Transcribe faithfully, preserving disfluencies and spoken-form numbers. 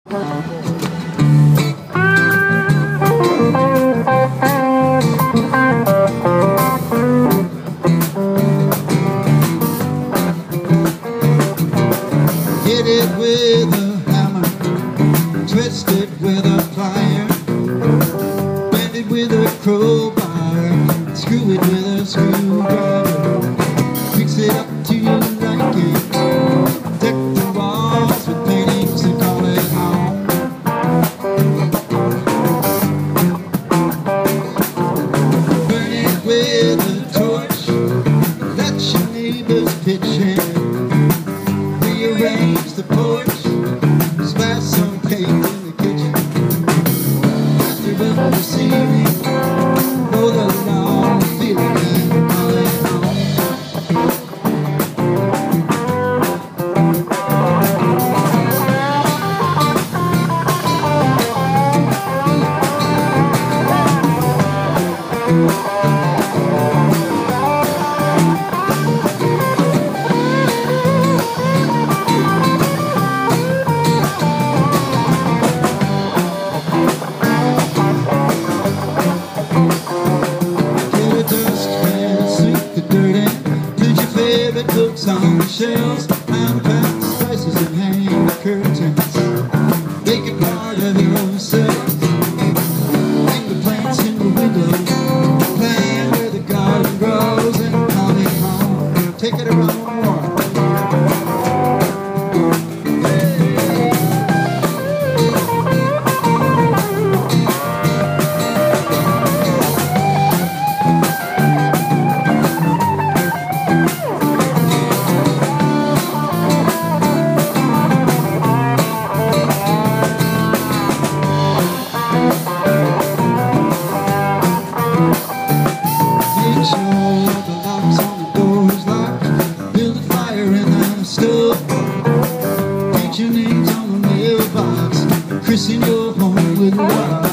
Hit it with a hammer, twist it with a plier, bend it with a crowbar, screw it with a screwdriver, fix it up to your liking, deck the walls with paintings and call it home. Burn it with a torch, let your neighbors pitch in. Rearrange the porch, splash some paint in the kitchen, plaster up the ceiling, know the long feeling and call it home. Books on the shelves, unpack the spices and hang the curtains. Make it part of yourself. Hang the plants in the window, plant where the garden grows, and call it home. Take it around the world. Paint your names on the mailbox, christen your home with love.